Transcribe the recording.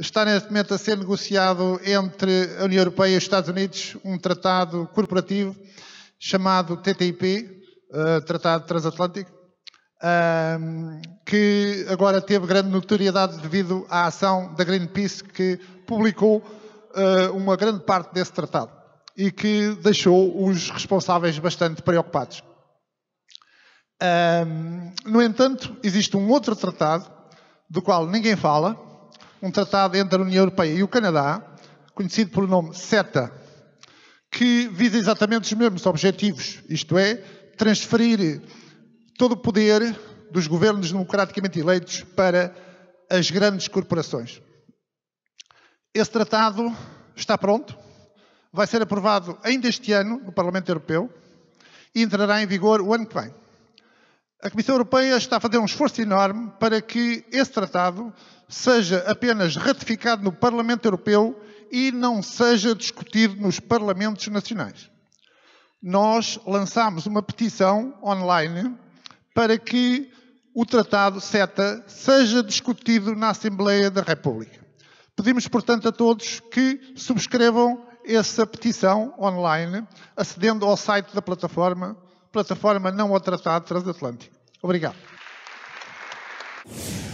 está neste momento a ser negociado entre a União Europeia e os Estados Unidos um tratado corporativo chamado TTIP, Tratado Transatlântico, que agora teve grande notoriedade devido à ação da Greenpeace, que publicou uma grande parte desse tratado e que deixou os responsáveis bastante preocupados. No entanto, existe um outro tratado, do qual ninguém fala, um tratado entre a União Europeia e o Canadá, conhecido pelo nome CETA, que visa exatamente os mesmos objetivos, isto é, transferir todo o poder dos governos democraticamente eleitos para as grandes corporações. Esse tratado está pronto, vai ser aprovado ainda este ano no Parlamento Europeu e entrará em vigor o ano que vem. A Comissão Europeia está a fazer um esforço enorme para que esse tratado seja apenas ratificado no Parlamento Europeu e não seja discutido nos Parlamentos Nacionais. Nós lançámos uma petição online para que o Tratado CETA seja discutido na Assembleia da República. Pedimos, portanto, a todos que subscrevam essa petição online, acedendo ao site da plataforma Não ao Tratado Transatlântico. Obrigado.